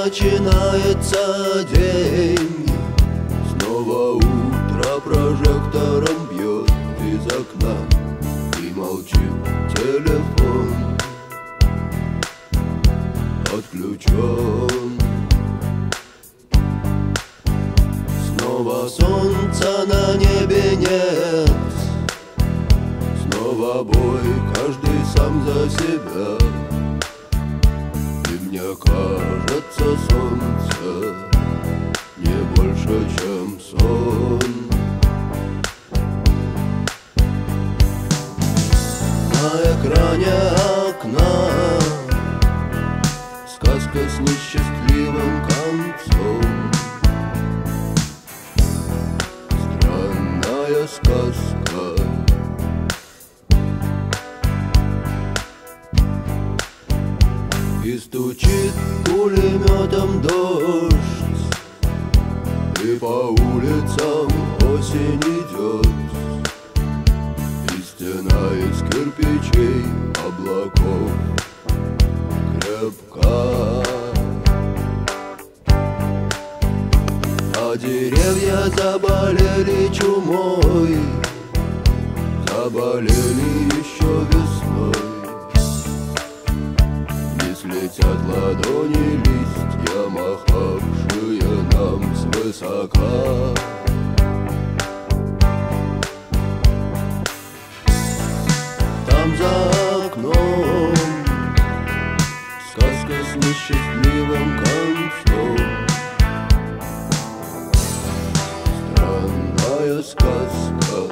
начинается день. Снова утро прожектором бьет из окна, и молчит телефон, отключен. Снова солнца на небе нет, снова бой, каждый сам за себя. И мне кажется, солнце не больше, чем сон. На экране окна сказка с несчастливым концом. Странная сказка. И стучит пулеметом дождь, и по улицам осень идет, и стена из кирпичей облаков крепка. А деревья заболели чумой, заболели еще весной. Летят ладони листья, махавшие нам свысока. Там за окном сказка с несчастливым концом. Странная сказка.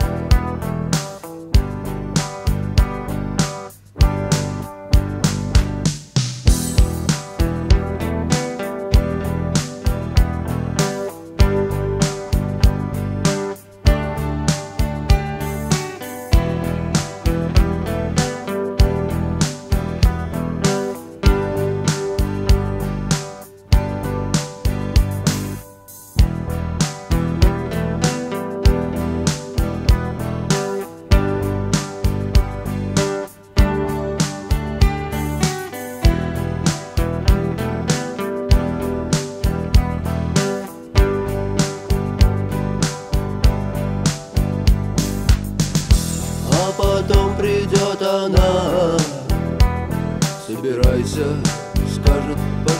Потом придет она, собирайся, скажет.